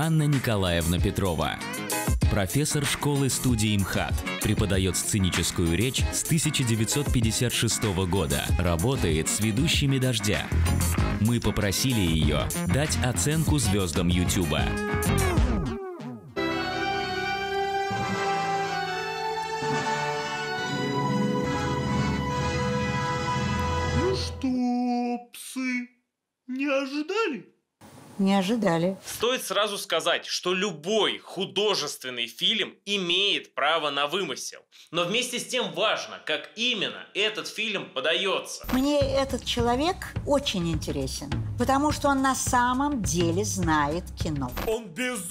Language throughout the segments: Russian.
Анна Николаевна Петрова. Профессор школы-студии МХАТ. Преподает сценическую речь с 1956 года. Работает с ведущими «Дождя». Мы попросили ее дать оценку звездам Ютуба. Ну что, псы, не ожидали? Не ожидали. Стоит сразу сказать, что любой художественный фильм имеет право на вымысел. Но вместе с тем важно, как именно этот фильм подается. Мне этот человек очень интересен, потому что он на самом деле знает кино. Он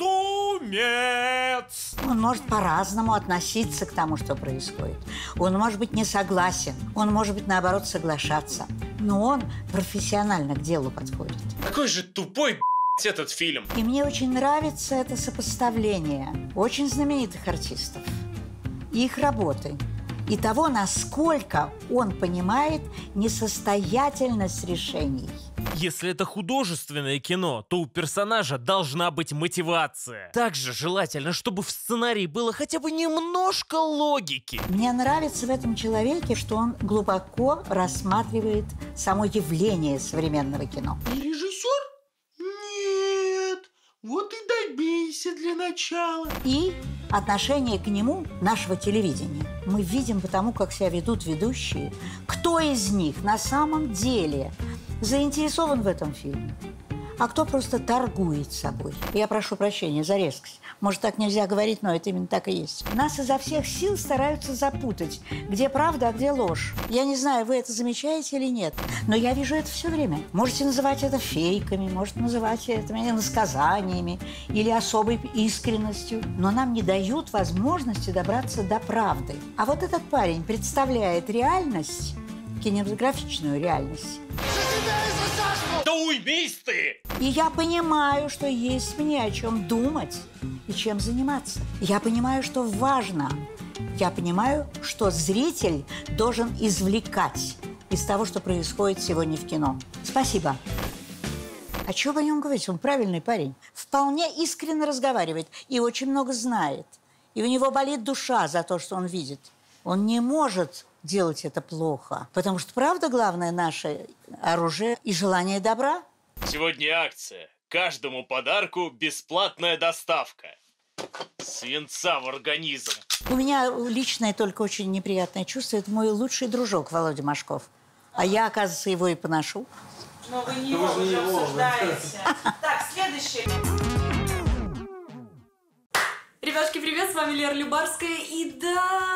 безумец! Он может по-разному относиться к тому, что происходит. Он может быть не согласен, он может быть, наоборот, соглашаться. Но он профессионально к делу подходит. Какой же тупой этот фильм. И мне очень нравится это сопоставление очень знаменитых артистов, их работы и того, насколько он понимает несостоятельность решений. Если это художественное кино, то у персонажа должна быть мотивация. Также желательно, чтобы в сценарии было хотя бы немножко логики. Мне нравится в этом человеке, что он глубоко рассматривает само явление современного кино. И режиссер? Нет, вот и добейся для начала. И отношение к нему нашего телевидения. Мы видим потому, как себя ведут ведущие, кто из них на самом деле заинтересован в этом фильме, а кто просто торгует собой. Я прошу прощения за резкость. Может, так нельзя говорить, но это именно так и есть. Нас изо всех сил стараются запутать, где правда, а где ложь. Я не знаю, вы это замечаете или нет, но я вижу это все время. Можете называть это фейками, можете называть это иносказаниями или особой искренностью, но нам не дают возможности добраться до правды. А вот этот парень представляет реальность, кинематографичную реальность. Да уймись ты! И я понимаю, что есть мне о чем думать и чем заниматься. Я понимаю, что важно. Я понимаю, что зритель должен извлекать из того, что происходит сегодня в кино. Спасибо. А чего о нем говорить? Он правильный парень. Вполне искренне разговаривает и очень много знает. И у него болит душа за то, что он видит. Он не может делать это плохо. Потому что, правда, главное наше оружие и желание добра. Сегодня акция. Каждому подарку бесплатная доставка. Свинца в организм. У меня личное только очень неприятное чувство. Это мой лучший дружок Володя Машков. А я, оказывается, его и поношу. Но вы не его уже обсуждаете. Так, следующий. Ребятушки, привет, с вами Лера Любарская. И да,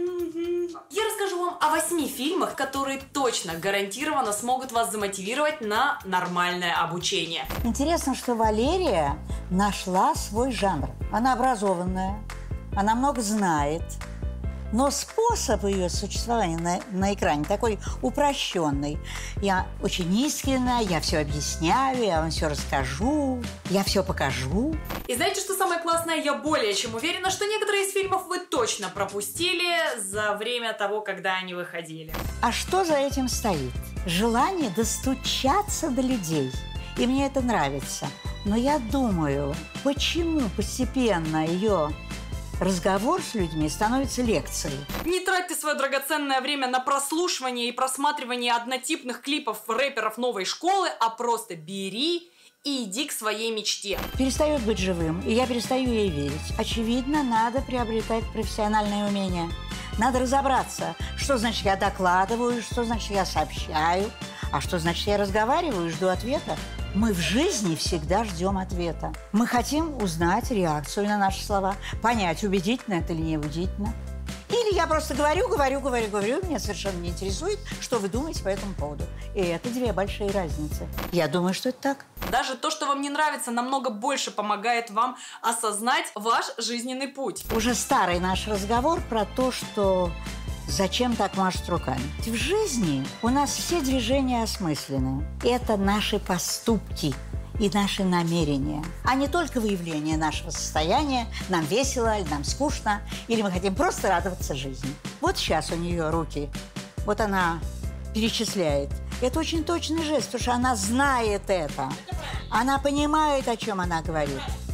я расскажу вам о 8 фильмах, которые точно, гарантированно смогут вас замотивировать на нормальное обучение. Интересно, что Валерия нашла свой жанр. Она образованная, она много знает, но способ ее существования на экране такой упрощенный. Я очень искренна, я все объясняю, я вам все расскажу, я все покажу. И знаете, что самое классное? Я более чем уверена, что некоторые из фильмов вы точно пропустили за время того, когда они выходили. А что за этим стоит? Желание достучаться до людей. И мне это нравится. Но я думаю, почему постепенно ее разговор с людьми становится лекцией. Не тратьте свое драгоценное время на прослушивание и просматривание однотипных клипов рэперов новой школы, а просто бери и иди к своей мечте. Перестает быть живым, и я перестаю ей верить. Очевидно, надо приобретать профессиональные умения. Надо разобраться, что значит я докладываю, что значит я сообщаю, а что значит я разговариваю и жду ответа. Мы в жизни всегда ждем ответа. Мы хотим узнать реакцию на наши слова, понять, убедительно это или не убедительно. Или я просто говорю, меня совершенно не интересует, что вы думаете по этому поводу. И это две большие разницы. Я думаю, что это так. Даже то, что вам не нравится, намного больше помогает вам осознать ваш жизненный путь. Уже старый наш разговор про то, что зачем так машут руками. В жизни у нас все движения осмысленны. Это наши поступки и наши намерения, а не только выявление нашего состояния, нам весело или нам скучно, или мы хотим просто радоваться жизни. Вот сейчас у нее руки, вот она перечисляет. Это очень точный жест, потому что она знает это. Она понимает, о чем она говорит.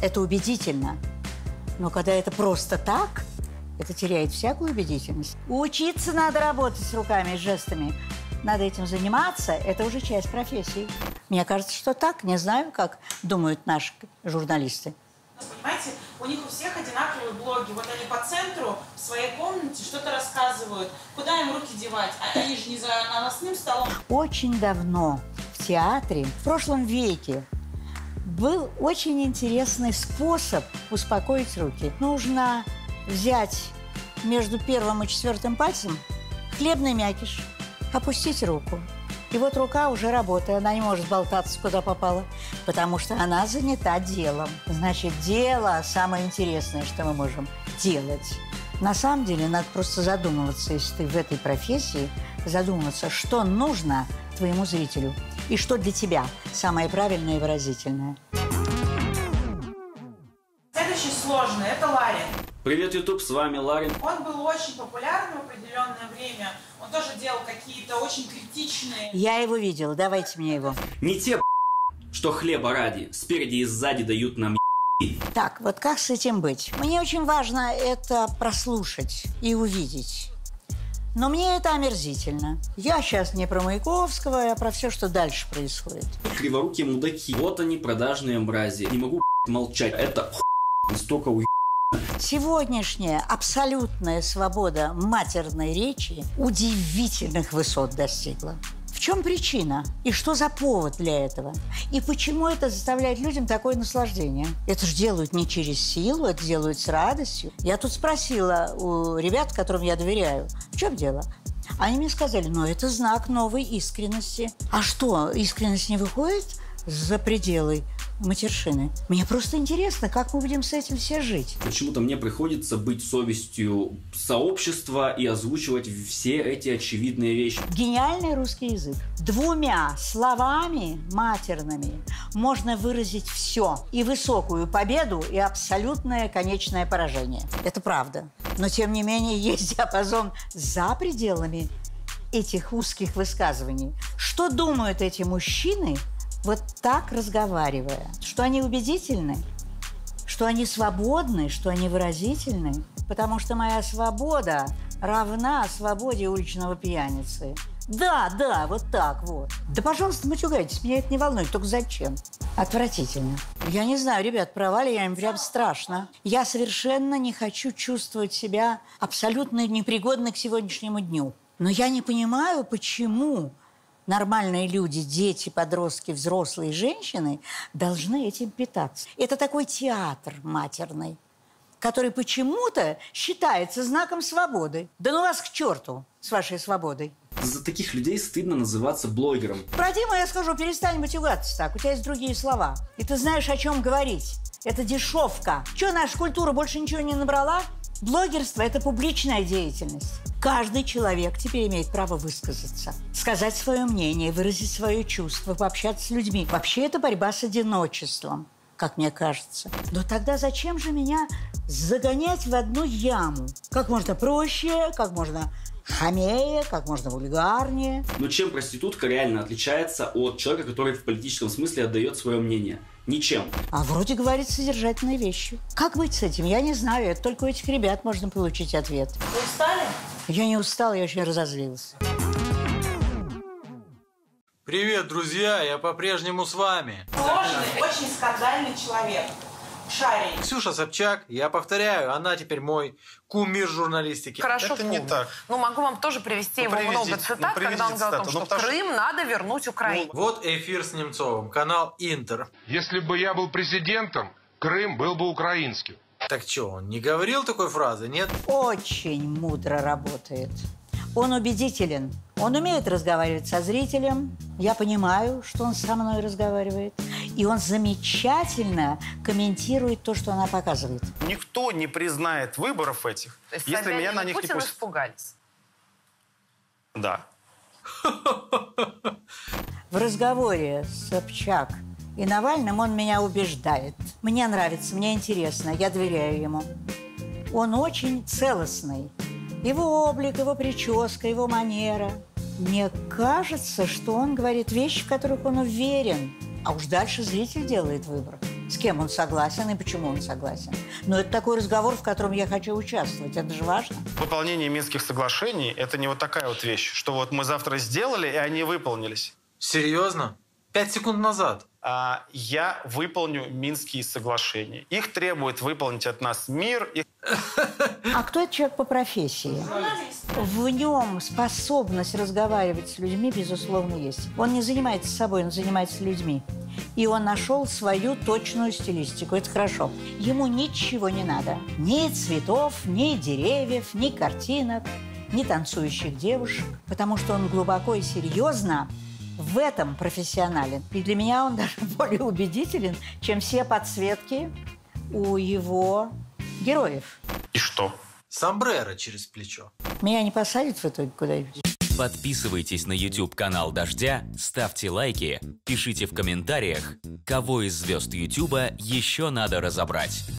это убедительно. Но когда это просто так, это теряет всякую убедительность. Учиться надо работать с руками и жестами. Надо этим заниматься, это уже часть профессии. Мне кажется, что так. Не знаю, как думают наши журналисты. Понимаете, у них у всех одинаковые блоги. Вот они по центру в своей комнате что-то рассказывают. Куда им руки девать? Они же не за наносным столом. Очень давно в театре, в прошлом веке, был очень интересный способ успокоить руки. Нужно взять между первым и четвертым пальцем хлебный мякиш, опустить руку. И вот рука уже работает, она не может болтаться, куда попало, потому что она занята делом. Значит, дело самое интересное, что мы можем делать. На самом деле, надо просто задумываться, если ты в этой профессии, задумываться, что нужно твоему зрителю и что для тебя самое правильное и выразительное. Следующий сложный – это Ларин. Привет, YouTube, с вами Ларин. Он был очень популярен в определенное время. Он тоже делал какие-то очень критичные... Я его видела, давайте мне его. Не те, что хлеба ради, спереди и сзади дают нам Так, вот как с этим быть? Мне очень важно это прослушать и увидеть. Но мне это омерзительно. Я сейчас не про Маяковского, а про все, что дальше происходит. Криворукие мудаки. Вот они, продажные мрази. Не могу молчать. Это настолько Сегодняшняя абсолютная свобода матерной речи удивительных высот достигла. В чем причина? И что за повод для этого? И почему это заставляет людям такое наслаждение? Это же делают не через силу, это делают с радостью. Я тут спросила у ребят, которым я доверяю, в чем дело? Они мне сказали, это знак новой искренности. А что, искренность не выходит за пределы матершины? Мне просто интересно, как мы будем с этим все жить. Почему-то мне приходится быть совестью сообщества и озвучивать все эти очевидные вещи. Гениальный русский язык. 2 словами матерными можно выразить все. И высокую победу, и абсолютное конечное поражение. Это правда. Но, тем не менее, есть диапазон за пределами этих узких высказываний. Что думают эти мужчины, вот так разговаривая? Что они убедительны, что они свободны, что они выразительны? Потому что моя свобода равна свободе уличного пьяницы. Да, вот так вот. Да, пожалуйста, матюгайтесь, меня это не волнует, только зачем? Отвратительно. Я не знаю, ребят, права ли я им, прям страшно. Я совершенно не хочу чувствовать себя абсолютно непригодной к сегодняшнему дню. Но я не понимаю, почему нормальные люди, дети, подростки, взрослые женщины должны этим питаться. Это такой театр матерный, который почему-то считается знаком свободы. Да ну вас к черту с вашей свободой. За таких людей стыдно называться блогером. Про Диму я скажу, перестань матюгаться так, у тебя есть другие слова. И ты знаешь, о чем говорить. Это дешевка. Че, наша культура больше ничего не набрала? Блогерство – это публичная деятельность. Каждый человек теперь имеет право высказаться, сказать свое мнение, выразить свое чувство, пообщаться с людьми. Вообще это борьба с одиночеством, как мне кажется. Но тогда зачем же меня загонять в одну яму? Как можно проще, как можно хамее, как можно вульгарнее. Но чем проститутка реально отличается от человека, который в политическом смысле отдает свое мнение? Ничем. А вроде говорит содержательные вещи. Как быть с этим? Я не знаю. Это только у этих ребят можно получить ответ. Вы устали? Я не устала, я очень разозлилась. Привет, друзья, я по-прежнему с вами. Сложный, очень скандальный человек. Шарий. Ксюша Собчак, я повторяю, она теперь мой кумир журналистики. Хорошо, это не так. Ну, могу вам тоже привести его много цитат, когда он говорил о том, что Крым надо вернуть Украине. Вот эфир с Немцовым, канал Интер. Если бы я был президентом, Крым был бы украинским. Так что, он не говорил такой фразы, нет? Очень мудро работает. Он убедителен. Он умеет разговаривать со зрителем. Я понимаю, что он со мной разговаривает. И он замечательно комментирует то, что она показывает. Никто не признает выборов этих, То есть если меня на них Путин не пустят. испугались. Да. В разговоре с Собчак и Навальным он меня убеждает. Мне нравится, мне интересно, я доверяю ему. Он очень целостный. Его облик, его прическа, его манера. Мне кажется, что он говорит вещи, в которых он уверен. А уж дальше зритель делает выбор. с кем он согласен и почему он согласен. Но это такой разговор, в котором я хочу участвовать. Это же важно. Выполнение Минских соглашений – это не вот такая вот вещь, что вот мы завтра сделали, и они выполнились. Серьезно? 5 секунд назад. Я выполню Минские соглашения. Их требует выполнить от нас мир. А кто этот человек по профессии? В нем способность разговаривать с людьми, безусловно, есть. Он не занимается собой, он занимается людьми. И он нашел свою точную стилистику. Это хорошо. Ему ничего не надо. Ни цветов, ни деревьев, ни картинок, ни танцующих девушек. Потому что он глубоко и серьезно в этом профессионален. И для меня он даже более убедителен, чем все подсветки у его героев. И что? Сомбреро через плечо. Меня не посадят в итоге куда-нибудь? Подписывайтесь на YouTube-канал «Дождя», ставьте лайки, пишите в комментариях, кого из звезд YouTube еще надо разобрать.